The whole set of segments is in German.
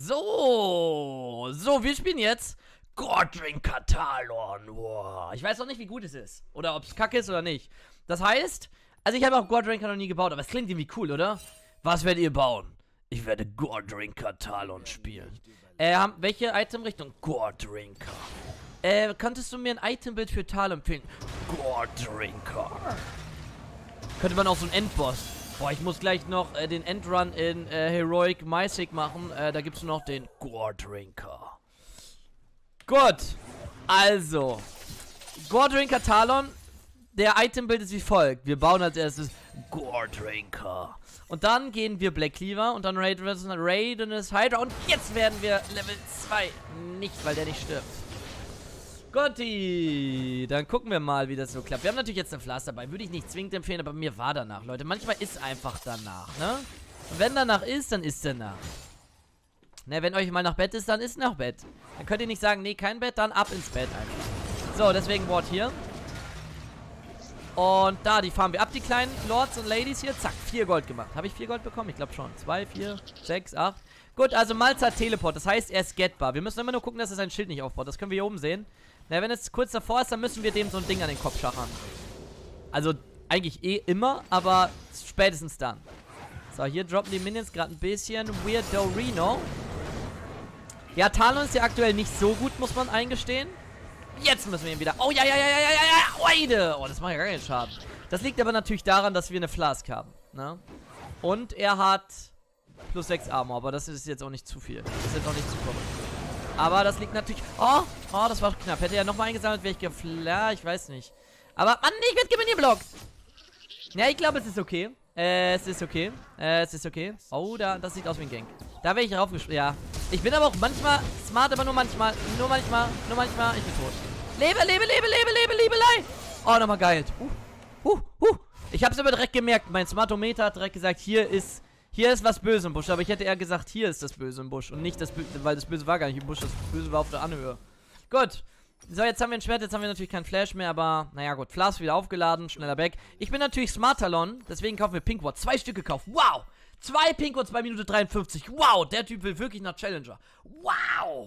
So, wir spielen jetzt Goredrinker Talon. Wow. Ich weiß noch nicht, wie gut es ist. Oder ob es kacke ist oder nicht. Das heißt, also ich habe auch Goredrinker noch nie gebaut, aber es klingt irgendwie cool, oder? Was werdet ihr bauen? Ich werde Goredrinker Talon spielen. Welche Itemrichtung? Goredrinker. Könntest du mir ein Itembild für Talon empfehlen? Goredrinker. Könnte man auch so einen Endboss. Boah, ich muss gleich noch den Endrun in Heroic Mythic machen. Da gibt es noch den Goredrinker. Gut. Also. Goredrinker Talon. Der Itembild ist wie folgt. Wir bauen als erstes Goredrinker. Und dann gehen wir Black Cleaver und dann Raiden's Hydra. Und jetzt werden wir Level 2. Nicht, weil der nicht stirbt. Gotti, dann gucken wir mal, wie das so klappt. Wir haben natürlich jetzt eine Flas dabei. Würde ich nicht zwingend empfehlen, aber mir war danach, Leute. Manchmal ist einfach danach, ne? Und wenn danach ist, dann ist danach. Ne, wenn euch mal nach Bett ist, dann ist nach Bett. Dann könnt ihr nicht sagen, nee, kein Bett, dann ab ins Bett einfach. So, deswegen Ward hier. Und da, die fahren wir ab, die kleinen Lords und Ladies hier. Zack, 4 Gold gemacht. Habe ich 4 Gold bekommen? Ich glaube schon. 2, 4, 6, 8. Gut, also Malz hat Teleport. Das heißt, er ist getbar. Wir müssen immer nur gucken, dass er sein Schild nicht aufbaut. Das können wir hier oben sehen. Na, wenn es kurz davor ist, dann müssen wir dem so ein Ding an den Kopf schachern. Also, eigentlich eh immer, aber spätestens dann. So, hier droppen die Minions gerade ein bisschen. Weirdorino. Ja, Talon ist ja aktuell nicht so gut, muss man eingestehen. Jetzt müssen wir ihn wieder... Oh, ja. Oide. Oh, das macht ja gar keinen Schaden. Das liegt aber natürlich daran, dass wir eine Flask haben. Ne? Und er hat plus 6 Armor, aber das ist jetzt auch nicht zu viel. Das ist jetzt auch nicht zu verrückt. Aber das liegt natürlich... Oh, das war knapp. Hätte er nochmal eingesammelt, wäre ich geflasht. Ich weiß nicht. Aber, Mann, ich werde gewinnen, ja, ich glaube, es ist okay. Es ist okay. Oh, das sieht aus wie ein Gank. Da wäre ich raufgesprungen. Ja. Ich bin aber auch manchmal smart, aber nur manchmal. Ich bin tot. Lebelei. Oh, nochmal geheilt. Ich hab's aber direkt gemerkt. Mein Smartometer hat direkt gesagt, hier ist was Böse im Busch. Aber ich hätte eher gesagt, hier ist das Böse im Busch. Und nicht das Böse, weil das Böse war gar nicht im Busch. Das Böse war auf der Anhöhe. Gut. So, jetzt haben wir ein Schwert. Jetzt haben wir natürlich keinen Flash mehr. Aber, naja, gut. Flask wieder aufgeladen. Schneller weg. Ich bin natürlich Smart Talon. Deswegen kaufen wir Pink Ward. 2 Stück gekauft. Wow. 2 Pink Wards bei Minute 53. Wow. Der Typ will wirklich nach Challenger. Wow.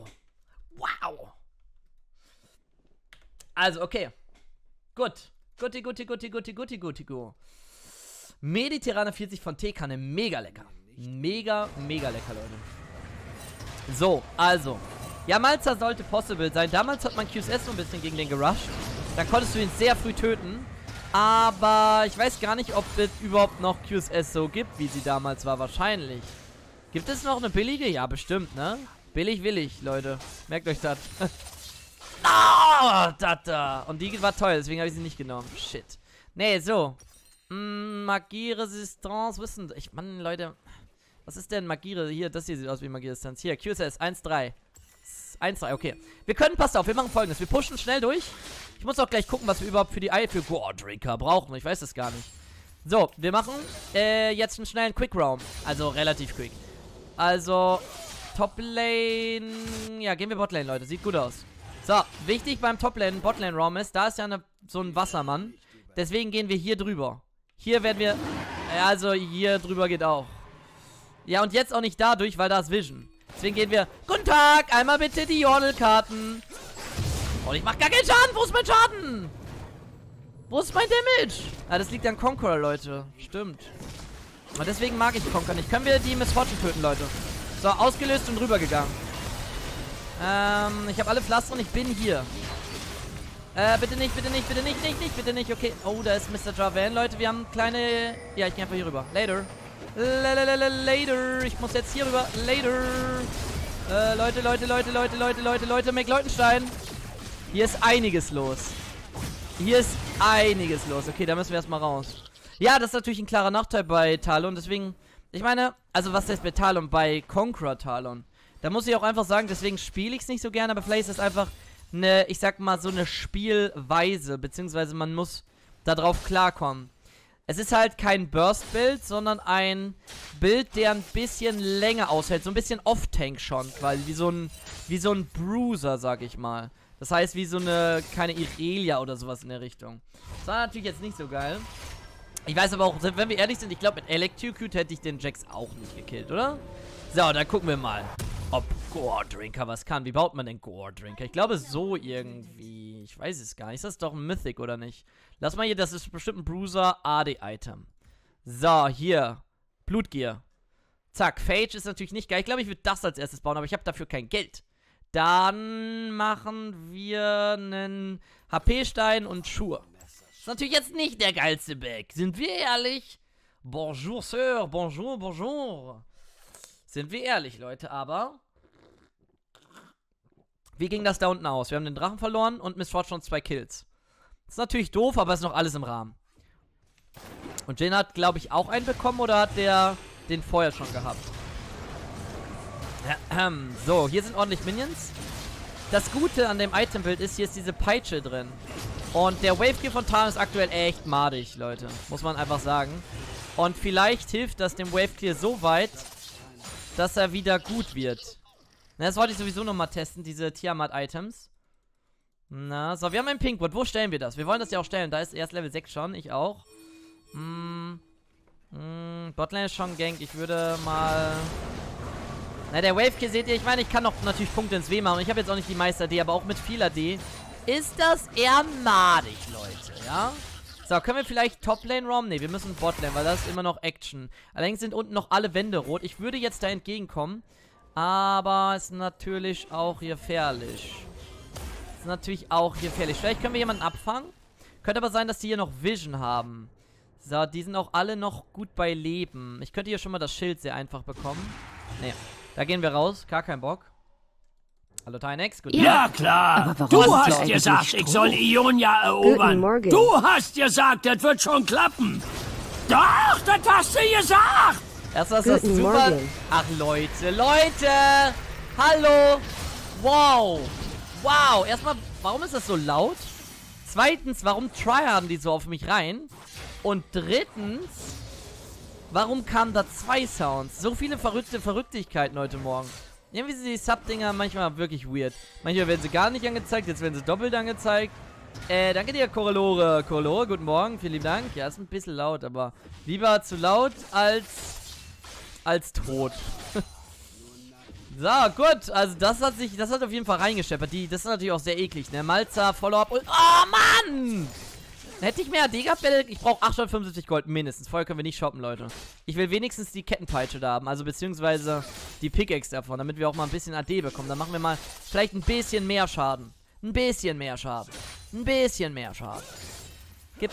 Also, okay. Gut. Guti. Mediterrane 40 von Teekanne. Mega lecker. Mega lecker, Leute. So, also. Ja, Malzer sollte possible sein. Damals hat man QSS so ein bisschen gegen den gerusht. Dann konntest du ihn sehr früh töten. Aber ich weiß gar nicht, ob es überhaupt noch QSS so gibt, wie sie damals war. Wahrscheinlich. Gibt es noch eine billige? Ja, bestimmt, ne? Billig will ich, Leute. Merkt euch das. Da. Und die war teuer, deswegen habe ich sie nicht genommen. Shit. Nee, so. Magieresistance, wissen. Mann, Leute. Was ist denn Magie? Hier, das hier sieht aus wie Magieresistance. Hier, QSS 1-3. 1-3, okay. Wir können, passt auf, wir machen Folgendes. Wir pushen schnell durch. Ich muss auch gleich gucken, was wir überhaupt für die Goredrinker brauchen. Ich weiß es gar nicht. So, wir machen jetzt einen schnellen Quick Roam. Also relativ quick. Also, Top Lane. Ja, gehen wir Bot Lane, Leute. Sieht gut aus. So, wichtig beim Top Lane, Bot Lane Roam ist, da ist ja so ein Wassermann. Deswegen gehen wir hier drüber. Hier werden wir. Also, hier drüber geht auch. Ja, und jetzt auch nicht dadurch, weil da ist Vision. Deswegen gehen wir. Guten Tag, einmal bitte die Jordelkarten. Und ich mach gar keinen Schaden. Wo ist mein Schaden? Wo ist mein Damage? Ah, das liegt an Conqueror, Leute. Stimmt. Und deswegen mag ich Conqueror nicht. Können wir die Miss Fortune töten, Leute? So, ausgelöst und rübergegangen. Ich habe alle Pflaster und ich bin hier. Bitte nicht. Okay. Oh, da ist Mr. Javan, Leute. Wir haben kleine... Ja, ich gehe einfach hier rüber. Later. Later. Ich muss jetzt hier rüber. Later. Leute, McLeutenstein. Hier ist einiges los. Okay, da müssen wir erstmal raus. Ja, das ist natürlich ein klarer Nachteil bei Talon. Deswegen, ich meine, also was heißt bei Talon? Bei Conqueror Talon. Da muss ich auch einfach sagen, deswegen spiele ich es nicht so gerne. Aber vielleicht ist es einfach eine, ich sag mal, so eine Spielweise. Beziehungsweise man muss darauf klarkommen. Es ist halt kein Burst-Bild, sondern ein Bild, der ein bisschen länger aushält. So ein bisschen Off-Tank schon, quasi. Wie so ein Bruiser, sag ich mal. Das heißt, wie so eine, keine Irelia oder sowas in der Richtung. Das war natürlich jetzt nicht so geil. Ich weiß aber auch, wenn wir ehrlich sind, ich glaube, mit Electrocute hätte ich den Jax auch nicht gekillt, oder? So, dann gucken wir mal. ob Gore-Drinker was kann. Wie baut man denn Gore-Drinker? Ich glaube so irgendwie. Ich weiß es gar nicht. Ist das doch ein Mythic, oder nicht? Lass mal hier, das ist bestimmt ein Bruiser AD-Item. So, hier. Blutgier. Zack, Phage ist natürlich nicht geil. Ich glaube, ich würde das als erstes bauen, aber ich habe dafür kein Geld. Dann machen wir einen HP-Stein und Schuhe. Ist natürlich jetzt nicht der geilste Bag. Sind wir ehrlich? Bonjour, Sir. Bonjour, bonjour. Sind wir ehrlich, Leute, aber... Wie ging das da unten aus? Wir haben den Drachen verloren und Miss Fortune 2 Kills. Ist natürlich doof, aber ist noch alles im Rahmen. Und Jin hat, glaube ich, auch einen bekommen, oder hat der den vorher schon gehabt? So, hier sind ordentlich Minions. Das Gute an dem Itembild ist, hier ist diese Peitsche drin. Und der Wavegear von Tarn ist aktuell echt madig, Leute. Muss man einfach sagen. Und vielleicht hilft das dem Wavegear so weit, dass er wieder gut wird. Na, das wollte ich sowieso nochmal testen, diese Tiamat-Items. Na, so, wir haben ein Pinkwood. Wo stellen wir das? Wir wollen das ja auch stellen. Da ist erst Level 6 schon. Ich auch. Botlane ist schon Gank. Ich würde mal... Na, der Wavegear, seht ihr, ich meine, ich kann noch natürlich Punkte ins W machen. Und ich habe jetzt auch nicht die Meister-D, aber auch mit viel AD ist das eher madig, Leute, ja? So, können wir vielleicht Toplane rommen? Ne, wir müssen Botlane, weil das ist immer noch Action. Allerdings sind unten noch alle Wände rot. Ich würde jetzt da entgegenkommen. Aber ist natürlich auch gefährlich. Ist natürlich auch gefährlich. Vielleicht können wir jemanden abfangen. Könnte aber sein, dass die hier noch Vision haben. So, die sind auch alle noch gut bei Leben. Ich könnte hier schon mal das Schild sehr einfach bekommen. Ne, da gehen wir raus. Gar kein Bock. Hallo Tynex, gut. Ja, klar. Du hast gesagt, ich soll Ionia erobern. Du hast gesagt, das wird schon klappen. Doch, das hast du gesagt. Erst was das super... Ach, Leute. Hallo. Wow. Wow. Erstmal, warum ist das so laut? Zweitens, warum tryharden die so auf mich rein? Und drittens, warum kamen da 2 Sounds? So viele Verrücktigkeiten heute Morgen. Irgendwie sind die Sub-Dinger manchmal wirklich weird. Manchmal werden sie gar nicht angezeigt, jetzt werden sie doppelt angezeigt. Danke dir, Corelore. Corelore, guten Morgen, vielen lieben Dank. Ja, ist ein bisschen laut, aber lieber zu laut als tot. So, gut, also das hat auf jeden Fall reingescheppert. Das ist natürlich auch sehr eklig, ne? Malzer, Follow-up und... Oh, Mann! Hätte ich mehr AD gehabt, ich brauche 875 Gold mindestens. Vorher können wir nicht shoppen, Leute. Ich will wenigstens die Kettenpeitsche da haben, also beziehungsweise die Pickaxe davon, damit wir auch mal ein bisschen AD bekommen. Dann machen wir mal vielleicht ein bisschen mehr Schaden. Ein bisschen mehr Schaden. Ein bisschen mehr Schaden. Gib.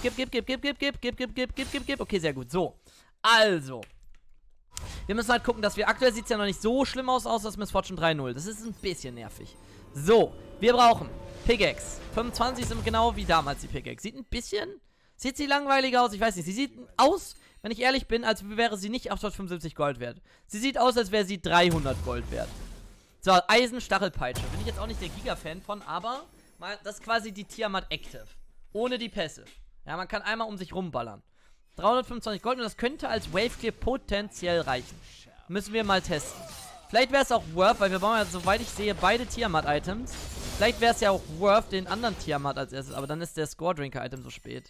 Okay, sehr gut. So, also. Wir müssen halt gucken, dass wir... Aktuell sieht es ja noch nicht so schlimm aus das Miss Fortune 3.0. Das ist ein bisschen nervig. So, wir brauchen... Pickaxe. 25 sind genau wie damals die Pickaxe. Sieht ein bisschen... Sieht sie langweilig aus? Ich weiß nicht. Sie sieht aus, wenn ich ehrlich bin, als wäre sie nicht 875 Gold wert. Sie sieht aus, als wäre sie 300 Gold wert. So, Eisenstachelpeitsche. Bin ich jetzt auch nicht der Giga-Fan von, aber das ist quasi die Tiamat Active. Ohne die Passive. Ja, man kann einmal um sich rumballern. 325 Gold und das könnte als Waveclear potenziell reichen. Müssen wir mal testen. Vielleicht wäre es auch worth, weil wir brauchen ja, soweit ich sehe, beide Tiamat-Items. Vielleicht wäre es ja auch worth, den anderen Tiamat als erstes, aber dann ist der Score-Drinker-Item so spät.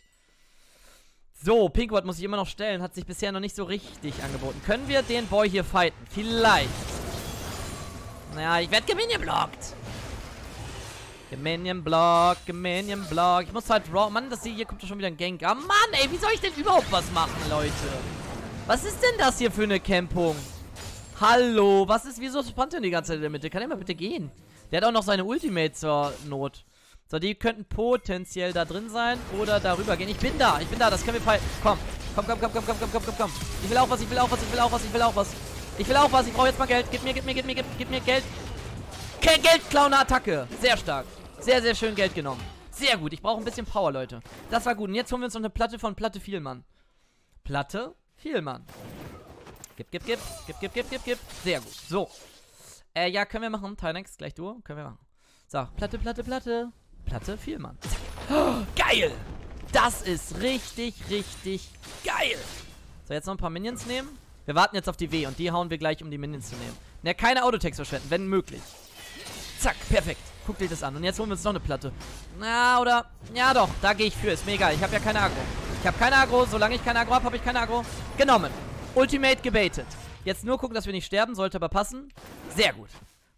So, Pinkwood muss ich immer noch stellen, hat sich bisher noch nicht so richtig angeboten. Können wir den Boy hier fighten? Vielleicht. Naja, ich werde geminion-blockt. Geminion-Block. Ich muss halt raw... Mann, hier kommt doch schon wieder ein Gank. Ah, Mann, ey, wie soll ich denn überhaupt was machen, Leute? Was ist denn das hier für eine Campung? Hallo, wieso spawnt denn die ganze Zeit in der Mitte? Kann der mal bitte gehen? Der hat auch noch seine Ultimate zur Not. So, die könnten potenziell da drin sein oder darüber gehen. Ich bin da, das können wir fighten. Komm. Ich will auch was, ich brauche jetzt mal Geld. Gib mir Geld. Geldklauende Attacke. Sehr stark. Sehr, sehr schön Geld genommen. Sehr gut, ich brauche ein bisschen Power, Leute. Das war gut. Und jetzt holen wir uns noch eine Platte von Platte Vielmann. Platte Vielmann. Gib. Sehr gut. So. Ja, können wir machen. Tynex, gleich du. Können wir machen. So, Platte. Platte Vielmann. Oh, geil! Das ist richtig geil. So, jetzt noch ein paar Minions nehmen. Wir warten jetzt auf die W und die hauen wir gleich, um die Minions zu nehmen. Ne, keine Autotext verschwenden, wenn möglich. Zack, perfekt. Guckt euch das an. Und jetzt holen wir uns noch eine Platte. Na, oder... Ja, doch, da gehe ich für. Ist mir egal. Ich habe ja keine Aggro. Solange ich keine Aggro habe, habe ich keine Aggro. Genommen. Ultimate gebaitet. Jetzt nur gucken, dass wir nicht sterben. Sollte aber passen. Sehr gut.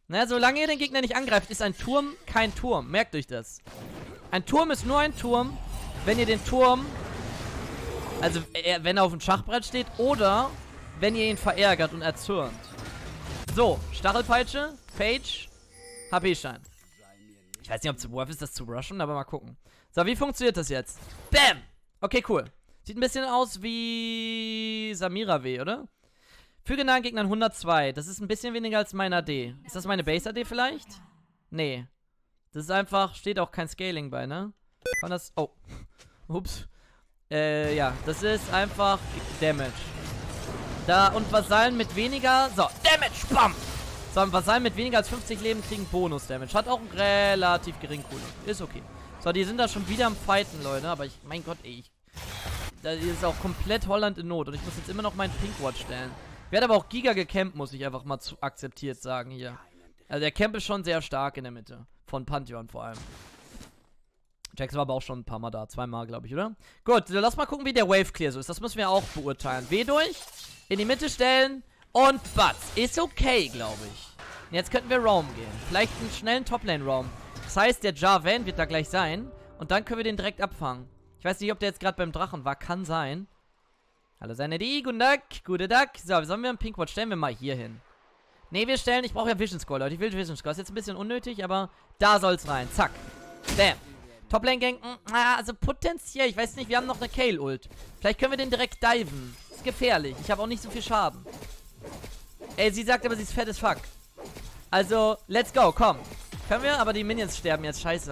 Na, solange ihr den Gegner nicht angreift, ist ein Turm kein Turm. Merkt euch das. Ein Turm ist nur ein Turm, wenn ihr den Turm, also wenn er auf dem Schachbrett steht oder wenn ihr ihn verärgert und erzürnt. So, Stachelpeitsche, Page, HP-Stein. Ich weiß nicht, ob es worth ist, das zu rushen, aber mal gucken. So, wie funktioniert das jetzt? Bam! Okay, cool. Sieht ein bisschen aus wie Samira W, oder? Füge nahen Gegnern 102. Das ist ein bisschen weniger als mein AD. Ist das meine Base-AD vielleicht? Nee. Das ist einfach, steht auch kein Scaling bei, ne? Kann das... Oh. Ups. Ja, das ist einfach Damage. Da, und Vasallen mit weniger... So, Damage, bam! So, Vasallen mit weniger als 50 Leben kriegen Bonus-Damage. Hat auch einen relativ geringen Cooldown. Ist okay. So, die sind da schon wieder am Fighten, Leute. Aber mein Gott, ey. Da ist auch komplett Holland in Not. Und ich muss jetzt immer noch meinen Pinkwatch stellen. Werde aber auch Giga gecampt, muss ich einfach mal akzeptiert sagen hier. Also der Camp ist schon sehr stark in der Mitte. Von Pantheon vor allem. Jax war aber auch schon ein paar Mal da. 2 Mal, glaube ich, oder? Gut, lass mal gucken, wie der Wave Clear so ist. Das müssen wir auch beurteilen. W durch, in die Mitte stellen und Butz. Ist okay, glaube ich. Und jetzt könnten wir Roam gehen. Vielleicht einen schnellen Toplane-Roam. Das heißt, der Jarvan wird da gleich sein. Und dann können wir den direkt abfangen. Ich weiß nicht, ob der jetzt gerade beim Drachen war. Kann sein. Hallo, seine die. Guten Tag. Gute Tag. So, sollen wir einen Pinkwatch? Stellen wir mal hier hin. Ne, wir stellen. Ich brauche ja Vision Score, Leute. Ich will Vision Score. Ist jetzt ein bisschen unnötig, aber da soll's rein. Zack. Bam. Toplane ganken. Also potenziell. Ich weiß nicht, wir haben noch eine Kayle-Ult. Vielleicht können wir den direkt diven. Ist gefährlich. Ich habe auch nicht so viel Schaden. Ey, sie sagt aber, sie ist fett as fuck. Also, let's go. Komm. Können wir? Aber die Minions sterben jetzt. Scheiße.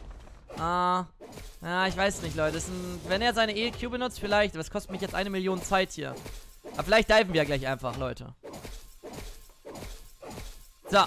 Ich weiß nicht, Leute. Wenn er seine EQ benutzt, vielleicht. Aber es kostet mich jetzt 1 Million Zeit hier. Aber vielleicht diven wir gleich einfach, Leute. So.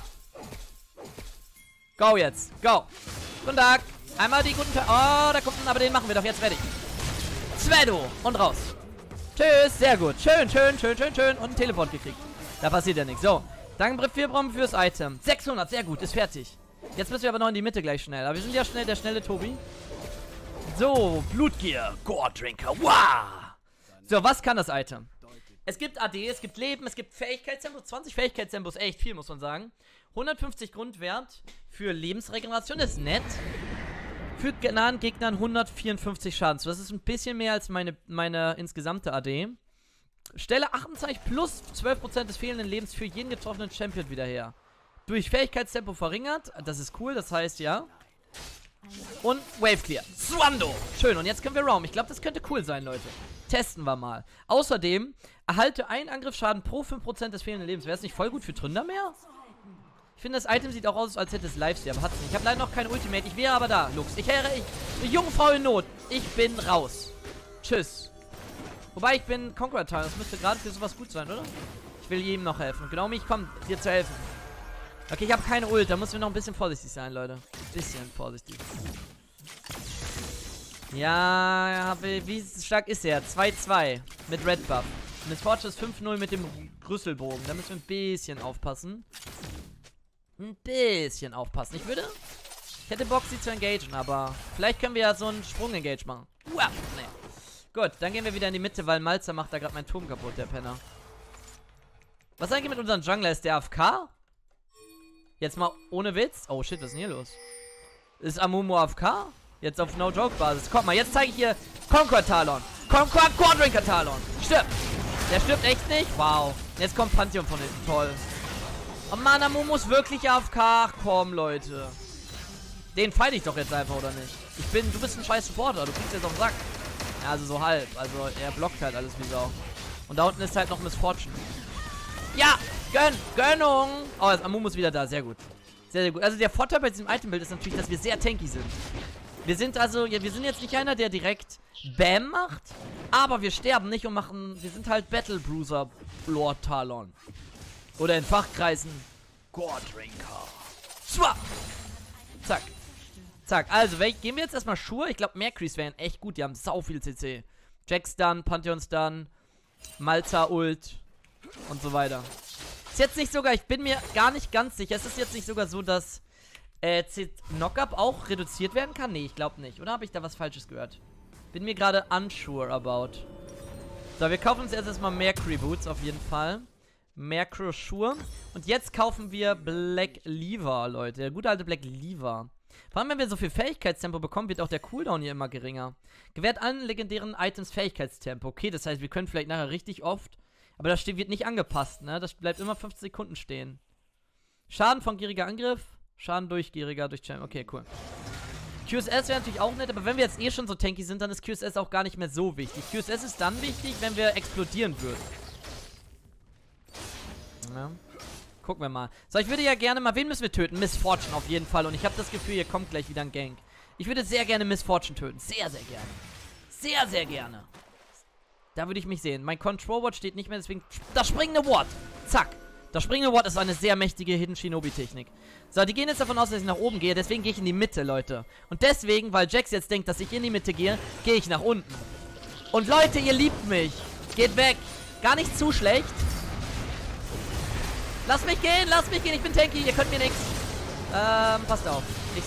Go jetzt. Go. Guten Tag. Einmal die guten... Oh, da kommt... Aber den machen wir doch jetzt fertig. Zwedo. Und raus. Tschüss. Sehr gut. Schön. Und einen Teleport gekriegt. Da passiert ja nichts. So. Danke für fürs Item. 600. Sehr gut. Ist fertig. Jetzt müssen wir aber noch in die Mitte gleich schnell. Aber wir sind ja schnell der schnelle Tobi. So. Blutgier. Gore-Drinker. Wow. So, was kann das Item? Es gibt AD, es gibt Leben, es gibt Fähigkeitstempo. 20 Fähigkeitstempos, echt viel, muss man sagen. 150 Grundwert für Lebensregeneration, ist nett. Fügt nahen Gegnern 154 Schaden zu. Das ist ein bisschen mehr als meine insgesamte AD. Stelle 28 plus 12% des fehlenden Lebens für jeden getroffenen Champion wieder her. Durch Fähigkeitstempo verringert. Das ist cool, das heißt ja. Und Wave Clear. Swando. Schön, und jetzt können wir Roam. Ich glaube, das könnte cool sein, Leute. Testen wir mal. Außerdem erhalte einen Angriffsschaden pro 5% des fehlenden Lebens. Wäre es nicht voll gut für Tründermeer? Ich finde, das Item sieht auch aus, als hätte es Lifesteal, aber hat es nicht. Ich habe leider noch kein Ultimate. Ich wäre aber da, Lux. Jungfrau in Not. Ich bin raus. Tschüss. Wobei, ich bin Conqueror Teil. Das müsste gerade für sowas gut sein, oder? Ich will jedem noch helfen. Genau mich kommt, dir zu helfen. Okay, ich habe keine Ult. Da müssen wir noch ein bisschen vorsichtig sein, Leute. Ein bisschen vorsichtig. Ja, wie stark ist er? 2-2 mit Red Buff. Miss Fortune ist 5-0 mit dem Rüsselbogen. Da müssen wir ein bisschen aufpassen. Ein bisschen aufpassen. Ich hätte Bock, sie zu engagen, aber vielleicht können wir ja so einen Sprung-Engage machen. Uah, nee. Gut, dann gehen wir wieder in die Mitte, weil Malzer macht da gerade meinen Turm kaputt, der Penner. Was eigentlich mit unserem Jungler? Ist der AFK? Jetzt mal ohne Witz. Oh shit, was ist denn hier los? Ist Amumu AFK? Jetzt auf No-Joke-Basis. Kommt mal, jetzt zeige ich hier Conquer Talon. Conquer Quadrinker Talon. Stirbt. Der stirbt echt nicht? Wow. Jetzt kommt Pantheon von hinten. Toll. Oh Mann, Amumu ist wirklich AFK. Ach komm, Leute. Den fight ich doch jetzt einfach, oder nicht? Du bist ein scheiß Supporter. Du kriegst jetzt auf den Sack. Ja, also so halb. Also er blockt halt alles wie Sau. Und da unten ist halt noch Miss Fortune. Ja, Gönnung. Oh, jetzt Amumu ist wieder da. Sehr gut. Sehr, sehr gut. Also der Vorteil bei diesem Itembild ist natürlich, dass wir sehr tanky sind. Wir sind also, ja, wir sind jetzt nicht einer, der direkt Bam macht, aber wir sterben nicht und wir sind halt Battle Bruiser Lord Talon. Oder in Fachkreisen Gore-Drinker. Zack. Zack, also, gehen wir jetzt erstmal Schuhe. Ich glaube, Mercury's wären echt gut, die haben sau viel CC. Jax Stun, Pantheon Stun, Malza Ult und so weiter. Ist jetzt nicht sogar, ich bin mir gar nicht ganz sicher, es ist jetzt nicht sogar so, dass Knockup auch reduziert werden kann? Nee, ich glaube nicht. Oder habe ich da was Falsches gehört? Bin mir gerade unsure about. So, wir kaufen uns jetzt erstmal Mercury Boots auf jeden Fall. Mercrosure. Und jetzt kaufen wir Black Lever, Leute. Der gute alte Black Lever. Vor allem, wenn wir so viel Fähigkeitstempo bekommen, wird auch der Cooldown hier immer geringer. Gewährt allen legendären Items Fähigkeitstempo. Okay, das heißt, wir können vielleicht nachher richtig oft. Aber das wird nicht angepasst, ne? Das bleibt immer 15 Sekunden stehen. Schaden von gieriger Angriff. Schaden durch gieriger, durch Champ. Okay, cool. QSS wäre natürlich auch nett, aber wenn wir jetzt eh schon so tanky sind, dann ist QSS auch gar nicht mehr so wichtig. QSS ist dann wichtig, wenn wir explodieren würden. Ja. Gucken wir mal. So, ich würde ja gerne mal... Wen müssen wir töten? Miss Fortune auf jeden Fall. Und ich habe das Gefühl, hier kommt gleich wieder ein Gank. Ich würde sehr gerne Miss Fortune töten. Sehr, sehr gerne. Sehr, sehr gerne. Da würde ich mich sehen. Mein Control Ward steht nicht mehr, deswegen... Das springende Ward. Zack. Das springende Ward ist eine sehr mächtige Hidden Shinobi-Technik. So, die gehen jetzt davon aus, dass ich nach oben gehe. Deswegen gehe ich in die Mitte, Leute. Und deswegen, weil Jax jetzt denkt, dass ich in die Mitte gehe, gehe ich nach unten. Und Leute, ihr liebt mich. Geht weg. Gar nicht zu schlecht. Lasst mich gehen, ich bin tanky, ihr könnt mir nichts. Passt auf.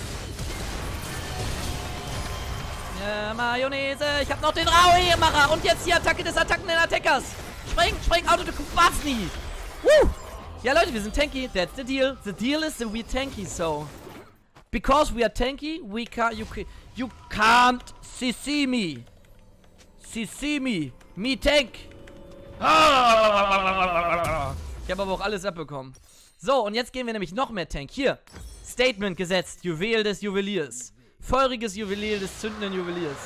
Mayonnaise, ich hab noch den Raui-Macher. Und jetzt die Attacke des attackenden Attackers. Spring, Auto, was nie. Woo! Ja, Leute, wir sind tanky, that's the deal. The deal is that we're tanky, so. Because we are tanky, we can't, you can't see me. See me. Me tank. Ich habe aber auch alles abbekommen. So, und jetzt gehen wir nämlich noch mehr Tank. Hier, Statement gesetzt. Juwel des Juweliers. Feuriges Juwelier des zündenden Juweliers.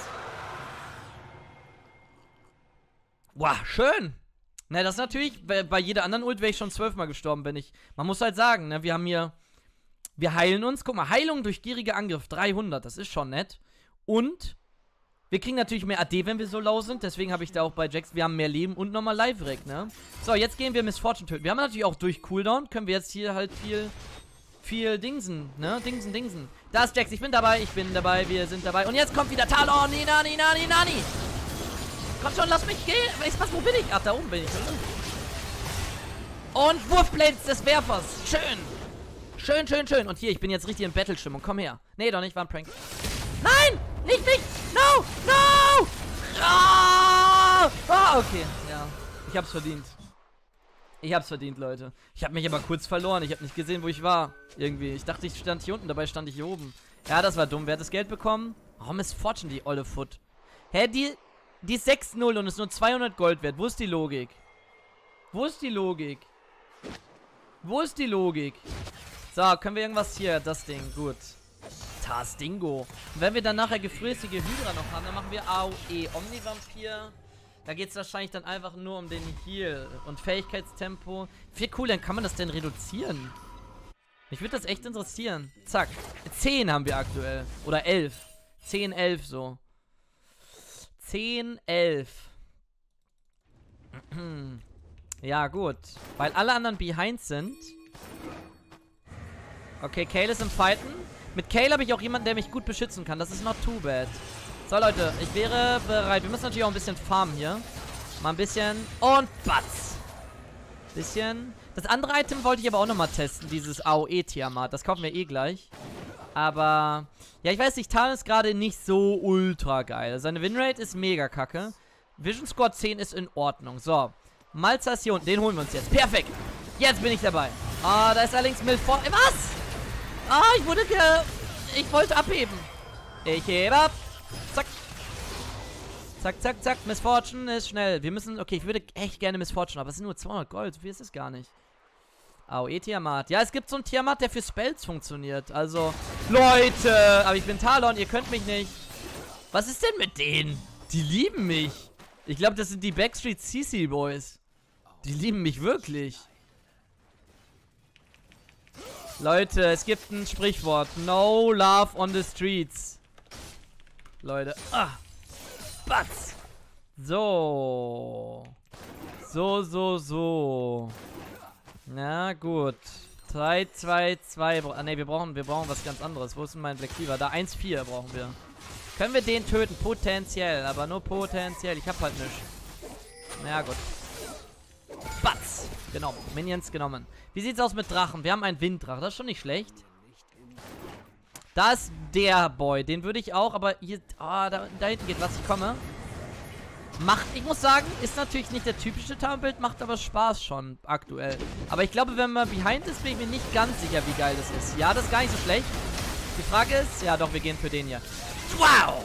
Wow, schön. Na, das ist natürlich, bei jeder anderen Ult wäre ich schon 12-mal gestorben, wenn ich... Man muss halt sagen, ne, wir haben hier... Wir heilen uns. Guck mal, Heilung durch gieriger Angriff. 300, das ist schon nett. Und... Wir kriegen natürlich mehr AD, wenn wir so low sind. Deswegen habe ich da auch bei Jax, wir haben mehr Leben und nochmal Live-Rec, ne? So, jetzt gehen wir Miss Fortune töten. Wir haben natürlich auch durch Cooldown, können wir jetzt hier halt viel Dingsen, ne? Dingsen. Da ist Jax, ich bin dabei, wir sind dabei. Und jetzt kommt wieder Talon, Nani. Komm schon, lass mich gehen. Wo bin ich? Ach, da oben bin ich, oder? Und Wurfblades des Werfers. Schön. Und hier, ich bin jetzt richtig in Battle-Stimmung. Komm her. Nee, doch nicht, war ein Prank. Nein! Nicht! No! Okay, ja. Ich hab's verdient, Leute. Ich hab mich aber kurz verloren. Ich hab nicht gesehen, wo ich war. Irgendwie. Ich dachte, ich stand hier unten, dabei stand ich hier oben. Ja, das war dumm. Wer hat das Geld bekommen? Warum ist Fortune die olle Foot? Hä, die ist 6-0 und ist nur 200 Gold wert. Wo ist die Logik? So, können wir irgendwas hier? Das Ding, gut. Dingo. Und wenn wir dann nachher gefräßige Hydra noch haben, dann machen wir AOE. Omnivampir. Da geht es wahrscheinlich dann einfach nur um den Heal. Und Fähigkeitstempo. Wie cool, dann kann man das denn reduzieren? Mich würde das echt interessieren. Zack. 10 haben wir aktuell. Oder 11. 10, 11 so. 10, 11. Ja, gut. Weil alle anderen behind sind. Okay, Kayle ist im Fighten. Mit Kayle habe ich auch jemanden, der mich gut beschützen kann. Das ist not too bad. So, Leute, ich wäre bereit. Wir müssen natürlich auch ein bisschen farmen hier. Mal ein bisschen. Und batz. Bisschen. Das andere Item wollte ich aber auch nochmal testen. Dieses AOE-Tiamat. Das kaufen wir eh gleich. Aber, ja, ich weiß nicht, Talon ist gerade nicht so ultra geil. Seine Winrate ist mega kacke. Vision Score 10 ist in Ordnung. So. Malzer ist hier unten. Den holen wir uns jetzt. Perfekt. Jetzt bin ich dabei. Ah, da ist allerdings Milford. Was? Ah, ich wollte abheben. Ich hebe ab. Zack. Zack. Miss Fortune ist schnell. Wir müssen, okay, ich würde echt gerne Miss Fortune, aber es sind nur 200 Gold. So viel ist es gar nicht. AOE Tiamat. Ja, es gibt so einen Tiamat, der für Spells funktioniert. Also, Leute, aber ich bin Talon, ihr könnt mich nicht. Was ist denn mit denen? Die lieben mich. Ich glaube, das sind die Backstreet CC Boys. Die lieben mich wirklich. Leute, es gibt ein Sprichwort. No love on the streets. Leute. Ah. Batz. So. So. Na gut. 3, 2, 2. Ne, wir brauchen was ganz anderes. Wo ist denn mein Black Cleaver? Da 1-4 brauchen wir. Können wir den töten? Potenziell. Aber nur potenziell. Ich hab halt nichts. Na gut. Batz. Genau. Minions genommen. Wie sieht's aus mit Drachen? Wir haben einen Winddrachen. Das ist schon nicht schlecht. Da ist der Boy. Den würde ich auch, aber hier... Ah, da hinten geht was. Ich komme. Macht, ich muss sagen, ist natürlich nicht der typische Tower-Bild, macht aber Spaß schon aktuell. Aber ich glaube, wenn man behind ist, bin ich mir nicht ganz sicher, wie geil das ist. Ja, das ist gar nicht so schlecht. Die Frage ist, ja doch, wir gehen für den hier. Wow!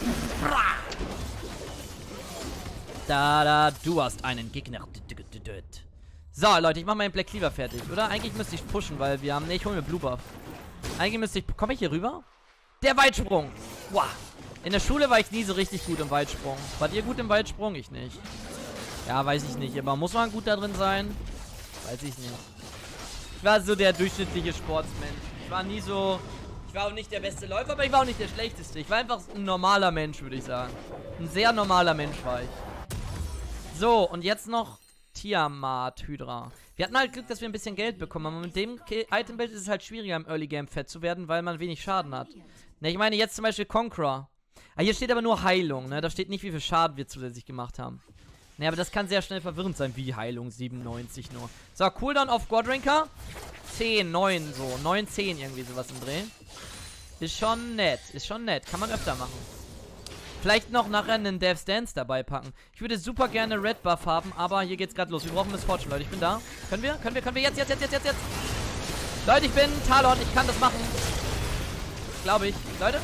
Da, du hast einen Gegner. So, Leute, ich mache meinen Black Cleaver fertig, oder? Eigentlich müsste ich pushen, weil wir haben... Ne, ich hole mir Blue Buff. Eigentlich müsste ich... Komme ich hier rüber? Der Weitsprung! Wow! In der Schule war ich nie so richtig gut im Weitsprung. Wart ihr gut im Weitsprung? Ich nicht. Ja, weiß ich nicht. Aber muss man gut da drin sein? Weiß ich nicht. Ich war so der durchschnittliche Sportsmensch. Ich war nie so... Ich war auch nicht der beste Läufer, aber ich war auch nicht der schlechteste. Ich war einfach ein normaler Mensch, würde ich sagen. Ein sehr normaler Mensch war ich. So, und jetzt noch Tiamat Hydra. Wir hatten halt Glück, dass wir ein bisschen Geld bekommen. Aber mit dem Itembild ist es halt schwieriger, im Early Game fett zu werden, weil man wenig Schaden hat. Ne, ich meine jetzt zum Beispiel Conqueror. Ah, hier steht aber nur Heilung, ne? Da steht nicht, wie viel Schaden wir zusätzlich gemacht haben. Ne, aber das kann sehr schnell verwirrend sein, wie Heilung 97 nur. So, Cooldown auf Quadranker. 10, 9, so. 9, 10 irgendwie sowas im Dreh. Ist schon nett, ist schon nett. Kann man öfter machen. Vielleicht noch nachher einen Death's Dance dabei packen. Ich würde super gerne Red Buff haben, aber hier geht's gerade los. Wir brauchen Miss Fortune, Leute. Ich bin da. Können wir? Können wir? Jetzt. Leute, ich bin Talon. Ich kann das machen. Glaube ich. Leute.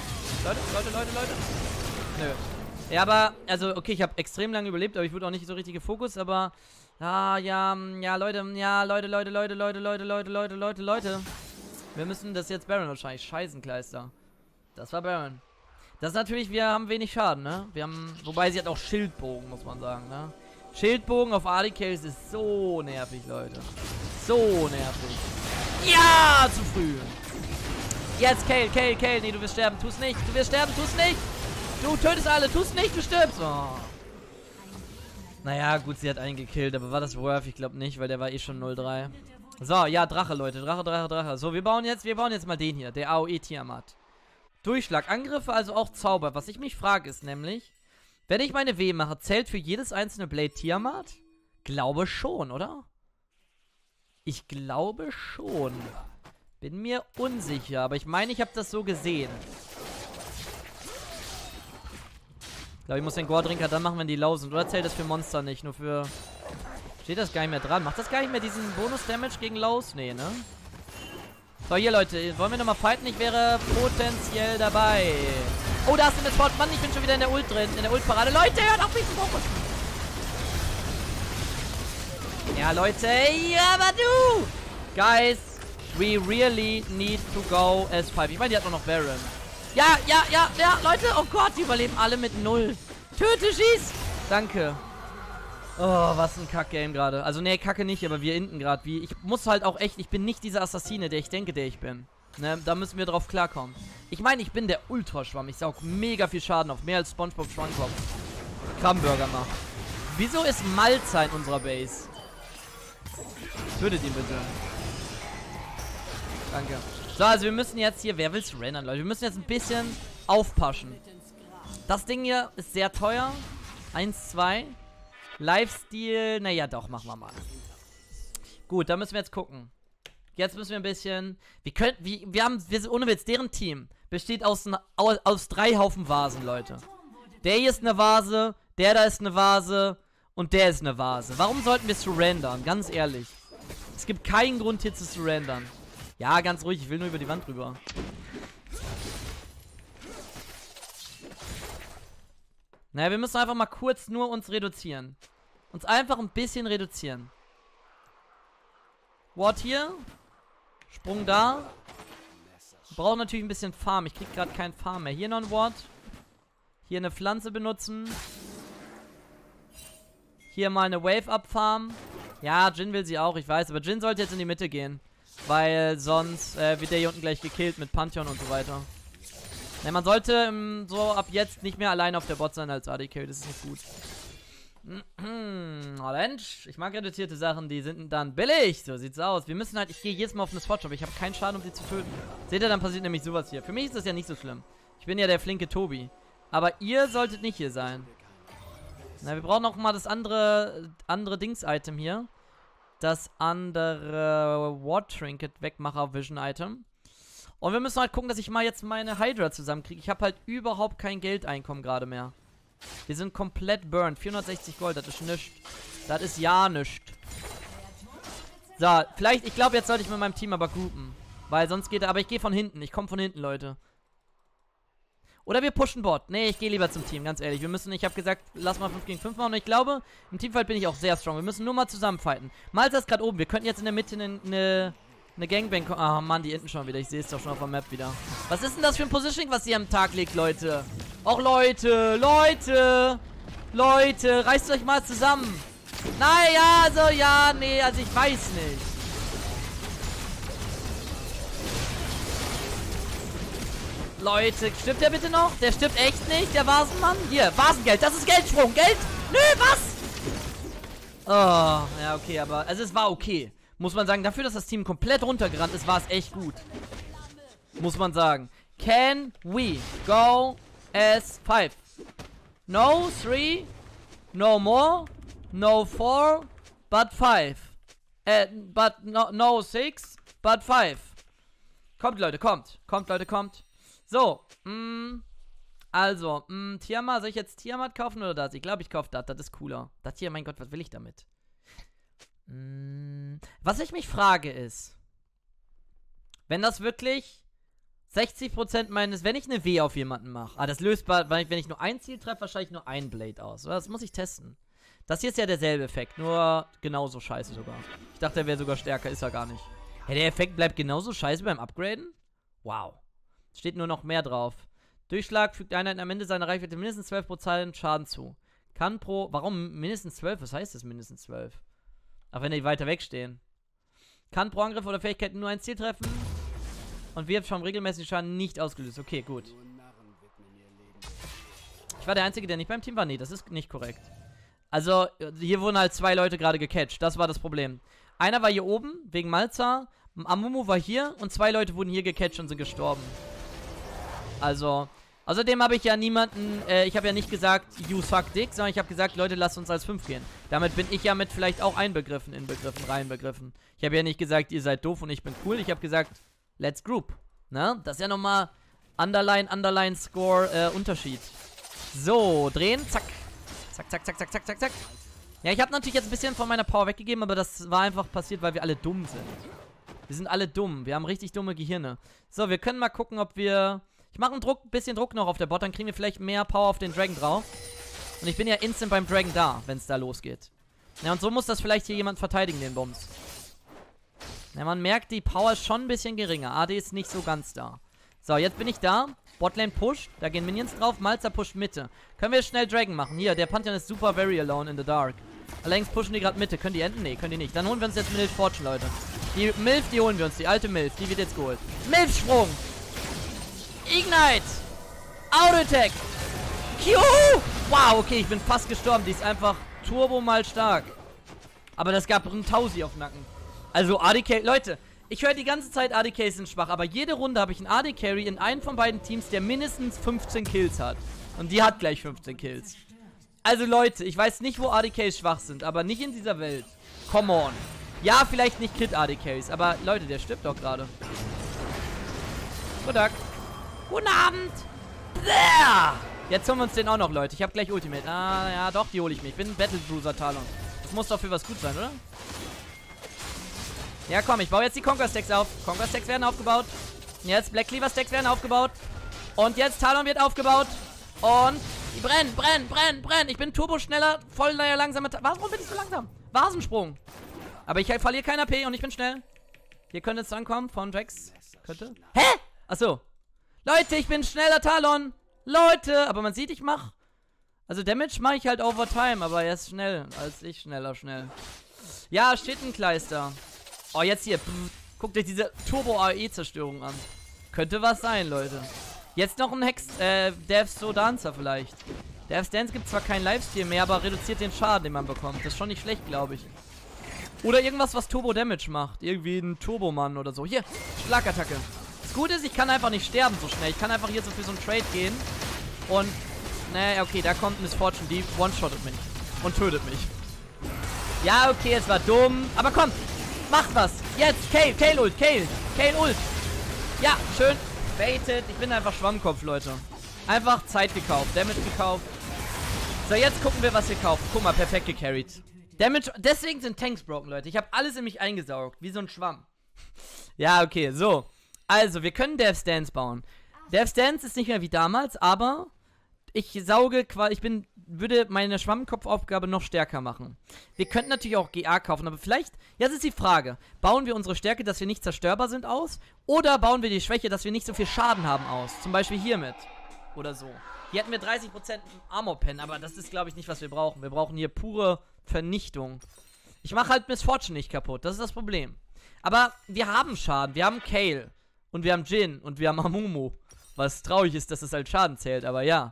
Nö. Ja, aber, also, okay, ich habe extrem lange überlebt, aber ich wurde auch nicht so richtig gefokust, aber... Ja, Leute. Wir müssen das jetzt Baron wahrscheinlich. Scheißenkleister. Das war Baron. Das ist natürlich, wir haben wenig Schaden, ne? Wir haben, wobei sie hat auch Schildbogen, muss man sagen, ne? Schildbogen auf AD-Kills ist so nervig, Leute. So nervig. Ja, zu früh. Jetzt, Kale. Nee, du wirst sterben. Tu's nicht. Du wirst sterben. Tu's nicht. Du tötest alle. Tu's nicht. Du stirbst. Oh. Naja, gut, sie hat einen gekillt. Aber war das worth? Ich glaube nicht, weil der war eh schon 0-3. So, ja, Drache, Leute. Drache. So, wir bauen jetzt mal den hier. Der AOE Tiamat. Durchschlag. Angriffe, also auch Zauber. Was ich mich frage, ist nämlich, wenn ich meine W mache, zählt für jedes einzelne Blade Tiamat? Glaube schon, oder? Ich glaube schon. Bin mir unsicher, aber ich meine, ich habe das so gesehen. Ich glaube, ich muss den Gore-Drinker dann machen, wenn die low sind. Oder zählt das für Monster nicht? Nur für... Steht das gar nicht mehr dran? Macht das gar nicht mehr diesen Bonus-Damage gegen Lows? Nee, ne? So, hier, Leute. Wollen wir nochmal fighten? Ich wäre potenziell dabei. Oh, da ist ein Spot. Mann, ich bin schon wieder in der Ult drin. In der Ult-Parade. Leute, hört auf mich zu fokussen. Ja, Leute. Ja, aber du! Guys. We really need to go S5. Ich meine, die hat noch Baron. Ja, Leute. Oh Gott, die überleben alle mit 0. Töte, schieß. Danke. Oh, was ein Kack-Game gerade. Also, nee, Kacke nicht, aber wir hinten gerade. Ich muss halt auch echt, ich bin nicht dieser Assassine, der ich denke, der ich bin. Ne, da müssen wir drauf klarkommen. Ich meine, ich bin der Ultraschwamm. Ich saug mega viel Schaden auf. Mehr als SpongeBob Schwammkopf. Krabbenburger macht. Wieso ist Malza in unserer Base? Tötet ihn bitte. Danke. So, also wir müssen jetzt hier... Wer will's rendern, Leute? Wir müssen jetzt ein bisschen aufpassen. Das Ding hier ist sehr teuer. 1, 2. Lifesteal... Naja, doch, machen wir mal. Gut, da müssen wir jetzt gucken. Jetzt müssen wir ein bisschen... Wir sind ohne Witz, deren Team besteht aus 3 Haufen Vasen, Leute. Der hier ist eine Vase, der da ist eine Vase und der ist eine Vase. Warum sollten wir surrendern? Ganz ehrlich. Es gibt keinen Grund hier zu surrendern. Ja, ganz ruhig, ich will nur über die Wand rüber. Naja, wir müssen einfach mal kurz nur uns reduzieren. Uns einfach ein bisschen reduzieren. Ward hier. Sprung da. Wir brauchen natürlich ein bisschen Farm. Ich krieg gerade keinen Farm mehr. Hier noch ein Ward. Hier eine Pflanze benutzen. Hier mal eine Wave abfarmen. Ja, Jhin will sie auch, ich weiß. Aber Jhin sollte jetzt in die Mitte gehen. Weil sonst wird der hier unten gleich gekillt mit Pantheon und so weiter. Ne, man sollte so ab jetzt nicht mehr alleine auf der Bot sein als AD Carry. Das ist nicht gut. Orange. Ich mag reduzierte Sachen, die sind dann billig. So sieht's aus. Wir müssen halt, ich gehe jedes Mal auf eine Spot, aber ich habe keinen Schaden, um sie zu töten. Seht ihr, dann passiert nämlich sowas hier. Für mich ist das ja nicht so schlimm. Ich bin ja der flinke Tobi. Aber ihr solltet nicht hier sein. Na, wir brauchen auch mal das andere Dings-Item hier. Das andere Ward Trinket Wegmacher Vision Item. Und wir müssen halt gucken, dass ich mal jetzt meine Hydra zusammenkriege. Ich habe halt überhaupt kein Geldeinkommen gerade mehr. Wir sind komplett burned. 460 Gold, das ist nichts. Das ist ja nichts. So, vielleicht, ich glaube, jetzt sollte ich mit meinem Team aber groupen. Weil sonst geht er, aber ich gehe von hinten. Ich komme von hinten, Leute. Oder wir pushen Bot. Nee, ich gehe lieber zum Team, ganz ehrlich. Wir müssen, ich habe gesagt, lass mal 5 gegen 5 machen. Und ich glaube, im Teamfight bin ich auch sehr strong. Wir müssen nur mal zusammen fighten. Malza ist gerade oben. Wir könnten jetzt in der Mitte eine Gangbang kommen. Ah, Mann, die hinten schon wieder. Ich sehe es doch schon auf der Map wieder. Was ist denn das für ein Positioning, was sie am Tag legt, Leute? Och, Leute, reißt euch mal zusammen. Naja, also, ja, nee, also ich weiß nicht. Leute, stirbt der bitte noch? Der stirbt echt nicht, der Vasenmann? Hier, Vasengeld, das ist Geldsprung, Geld! Nö, was? Oh, ja, okay, aber, also es war okay. Muss man sagen, dafür, dass das Team komplett runtergerannt ist, war es echt gut. Muss man sagen. Can we go as 5? No 3, no more, no 4, but 5. But no 6, but 5. Kommt, Leute, kommt. Kommt, Leute, kommt. So, also, Tiamat, soll ich jetzt Tiamat kaufen oder das? Ich glaube, ich kaufe das, das ist cooler. Das hier, mein Gott, was will ich damit? Was ich mich frage ist, wenn das wirklich 60% meines, wenn ich eine W auf jemanden mache, das löst, wenn ich nur ein Ziel treffe, wahrscheinlich nur ein Blade aus. Oder? Das muss ich testen. Das hier ist ja derselbe Effekt, nur genauso scheiße sogar. Ich dachte, er wäre sogar stärker, ist er gar nicht. Hey, der Effekt bleibt genauso scheiße beim Upgraden? Wow. Steht nur noch mehr drauf. Durchschlag fügt Einheiten am Ende seiner Reichweite mindestens 12% Schaden zu. Kann pro... Warum mindestens 12? Was heißt das mindestens 12? Auch wenn die weiter wegstehen. Kann pro Angriff oder Fähigkeit nur ein Ziel treffen. Und wirft vom regelmäßigen Schaden nicht ausgelöst. Okay, gut. Ich war der Einzige, der nicht beim Team war. Nee, das ist nicht korrekt. Also, hier wurden halt 2 Leute gerade gecatcht. Das war das Problem. Einer war hier oben, wegen Malza. Amumu war hier und 2 Leute wurden hier gecatcht und sind gestorben. Also, außerdem habe ich ja niemanden, ich habe ja nicht gesagt, you suck dick, sondern ich habe gesagt, Leute, lasst uns als 5 gehen. Damit bin ich ja mit vielleicht auch einbegriffen, reinbegriffen. Ich habe ja nicht gesagt, ihr seid doof und ich bin cool. Ich habe gesagt, let's group. Ne? Das ist ja nochmal Underline, Score, Unterschied. So, drehen, zack. Zack. Ja, ich habe natürlich jetzt ein bisschen von meiner Power weggegeben, aber das war einfach passiert, weil wir alle dumm sind. Wir sind alle dumm. Wir haben richtig dumme Gehirne. So, wir können mal gucken, ob wir... Ich mache ein bisschen Druck noch auf der Bot, dann kriegen wir vielleicht mehr Power auf den Dragon drauf. Und ich bin ja instant beim Dragon da, wenn es da losgeht. Ja, und so muss das vielleicht hier jemand verteidigen, den Bums. Ja, man merkt, die Power ist schon ein bisschen geringer. AD ist nicht so ganz da. So, jetzt bin ich da. Botlane pusht, da gehen Minions drauf. Malza pusht Mitte. Können wir schnell Dragon machen? Hier, der Pantheon ist super very alone in the dark. Allerdings pushen die gerade Mitte. Können die enden? Nee, können die nicht. Dann holen wir uns jetzt Milf Fortune, Leute. Die Milf, die holen wir uns. Die alte Milf, die wird jetzt geholt. Milf-Sprung! Ignite! Auto-Attack! Q! Wow, okay, ich bin fast gestorben. Die ist einfach turbo mal stark. Aber das gab einen Tausi auf den Nacken. Also AD-Carry, Leute, ich höre die ganze Zeit, AD-Carries sind schwach. Aber jede Runde habe ich einen AD-Carry in einem von beiden Teams, der mindestens 15 Kills hat. Und die hat gleich 15 Kills. Also Leute, ich weiß nicht, wo AD-Carries schwach sind, aber nicht in dieser Welt. Come on. Ja, vielleicht nicht Crit-AD-Carries, aber Leute, der stirbt doch gerade. Guten Tag. Guten Abend. Jetzt holen wir uns den auch noch, Leute. Ich habe gleich Ultimate. Ah, ja, doch, die hole ich mir. Ich bin ein Battle Bruiser Talon. Das muss doch für was gut sein, oder? Ja, komm, ich baue jetzt die Conquer Stacks auf. Conquer Stacks werden aufgebaut. Und jetzt Black Cleaver Stacks werden aufgebaut. Und jetzt Talon wird aufgebaut. Und die brennen. Ich bin turbo schneller, voll langsamer. Warum bin ich so langsam? Vasensprung. Aber ich verliere kein AP und ich bin schnell. Hier könnte es ankommen von Jax. Könnte. Hä? Achso. Leute, ich bin schneller Talon. Leute, aber man sieht, ich mach. Also Damage mache ich halt over time, aber er ist schnell. Als ich schnell. Ja, steht ein Kleister. Oh, jetzt hier. Guckt euch diese Turbo-AE-Zerstörung an. Könnte was sein, Leute. Jetzt noch ein Hex, Devs So Dancer vielleicht. Devs Dance gibt zwar keinen Livestream mehr, aber reduziert den Schaden, den man bekommt. Das ist schon nicht schlecht, glaube ich. Oder irgendwas, was Turbo-Damage macht. Irgendwie ein Turbomann oder so. Hier, Schlagattacke. Das Gute ist, ich kann einfach nicht sterben so schnell. Ich kann einfach hier so für so einen Trade gehen. Und, ne, okay, da kommt Miss Fortune, die one-shottet mich. Und tötet mich. Ja, okay, es war dumm. Aber komm, macht was. Jetzt, Kale Ult. Ja, schön. Baited. Ich bin einfach Schwammkopf, Leute. Einfach Zeit gekauft, Damage gekauft. So, jetzt gucken wir, was wir kaufen. Guck mal, perfekt gecarried. Damage, deswegen sind Tanks broken, Leute. Ich habe alles in mich eingesaugt, wie so ein Schwamm. Ja, okay, so. Also, wir können Death's Dance bauen. Death's Dance ist nicht mehr wie damals, aber ich sauge quasi, würde meine Schwammkopfaufgabe noch stärker machen. Wir könnten natürlich auch GA kaufen, aber vielleicht, jetzt ist die Frage, bauen wir unsere Stärke, dass wir nicht zerstörbar sind, aus? Oder bauen wir die Schwäche, dass wir nicht so viel Schaden haben, aus? Zum Beispiel hiermit. Oder so. Hier hätten wir 30% Armor-Pen, aber das ist, glaube ich, nicht, was wir brauchen. Wir brauchen hier pure Vernichtung. Ich mache halt Miss Fortune nicht kaputt, das ist das Problem. Aber wir haben Schaden, wir haben Kale. Und wir haben Jin und wir haben Amumu. Was traurig ist, dass es als Schaden zählt, aber ja.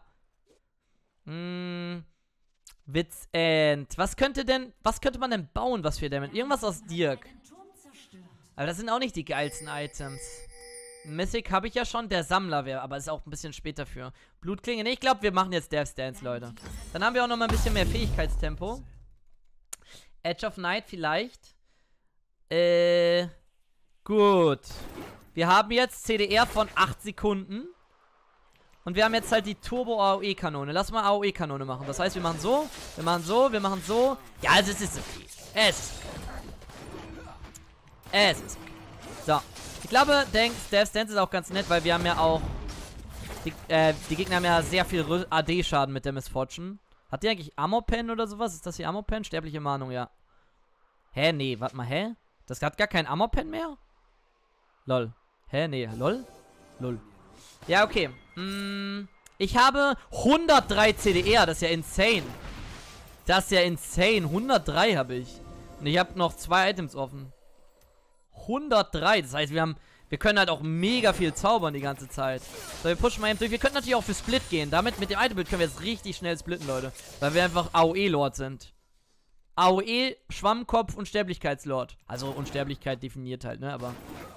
Witz End. Was könnte man denn bauen, was wir damit? Irgendwas aus Dirk. Aber das sind auch nicht die geilsten Items. Mythic habe ich ja schon, der Sammler wäre, aber ist auch ein bisschen später für. Blutklinge, ne, ich glaube, wir machen jetzt Death's Dance, Leute. Dann haben wir auch noch mal ein bisschen mehr Fähigkeitstempo. Edge of Night vielleicht. Gut. Wir haben jetzt CDR von 8 Sekunden. Und wir haben jetzt halt die Turbo-AOE-Kanone. Lass mal AOE-Kanone machen. Das heißt, wir machen so, wir machen so, wir machen so. Ja, also es ist okay. Es ist okay. So. Ich glaube, Death's Dance ist auch ganz nett, weil wir haben ja auch... Die Gegner haben ja sehr viel AD-Schaden mit der Miss Fortune. Hat die eigentlich Armor-Pen oder sowas? Ist das hier Armor-Pen? Sterbliche Mahnung, ja. Hä? Nee, warte mal, hä? Das hat gar kein Armor-Pen mehr? Lol. Hä? Nee, lol? Lol. Ja, okay. Ich habe 103 CDR, das ist ja insane. Das ist ja insane. 103 habe ich. Und ich habe noch 2 Items offen. 103, das heißt, wir können halt auch mega viel zaubern die ganze Zeit. So, wir pushen mal eben durch. Wir können natürlich auch für Split gehen. Damit, mit dem Itembild können wir jetzt richtig schnell splitten, Leute. Weil wir einfach AOE-Lord sind. AOE, Schwammkopf, Unsterblichkeitslord. Also Unsterblichkeit definiert halt, ne, aber...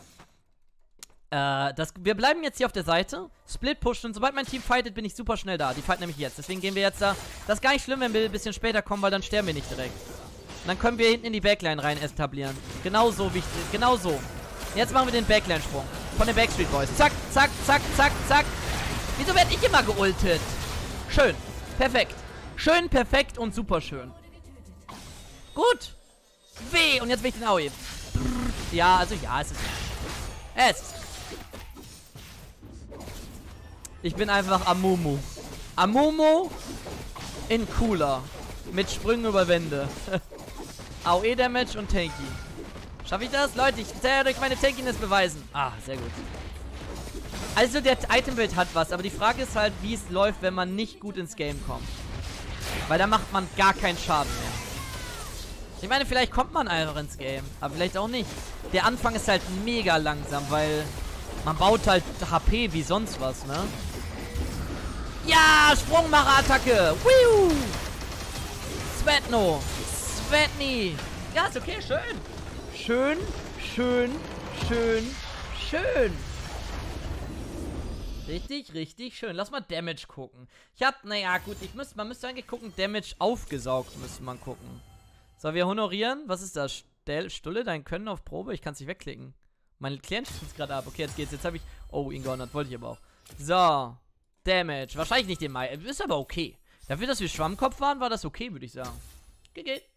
wir bleiben jetzt hier auf der Seite. Split pushen. Sobald mein Team fightet, bin ich super schnell da. Die fighten nämlich jetzt. Deswegen gehen wir jetzt da. Das ist gar nicht schlimm, wenn wir ein bisschen später kommen, weil dann sterben wir nicht direkt. Und dann können wir hinten in die Backline rein etablieren. Genau so wichtig. Genau so. Jetzt machen wir den Backline-Sprung. Von den Backstreet Boys. Zack, zack, zack, zack, zack. Wieso werde ich immer geultet? Schön. Perfekt. Schön, perfekt und super schön. Gut. Weh. Und jetzt will ich den AOE. Ja, also ja, es ist... Ich bin einfach Amumu. Amumu in cooler. Mit Sprüngen über Wände. AOE-Damage und Tanky. Schaffe ich das? Leute, ich werde euch meine Tankiness beweisen. Ah, sehr gut. Also, der Itembild hat was. Aber die Frage ist halt, wie es läuft, wenn man nicht gut ins Game kommt. Weil da macht man gar keinen Schaden mehr. Ich meine, vielleicht kommt man einfach ins Game. Aber vielleicht auch nicht. Der Anfang ist halt mega langsam, weil... Man baut halt HP wie sonst was, ne? Ja, Sprungmacher-Attacke. Wiu! Svetno. Svetni. Ja, ist okay, schön. Schön, schön, schön, schön. Richtig, richtig schön. Lass mal Damage gucken. Ich hab, naja, gut, man müsste eigentlich gucken, Damage aufgesaugt müsste man gucken. So, wir honorieren. Was ist das? Stulle dein Können auf Probe? Ich kann es nicht wegklicken. Mein Klient schießt gerade ab. Okay, jetzt geht's. Jetzt habe ich... Oh, ihn gehonored. Wollte ich aber auch. So. Damage. Wahrscheinlich nicht den Mai. Ist aber okay. Dafür, dass wir Schwammkopf waren, war das okay, würde ich sagen. GG.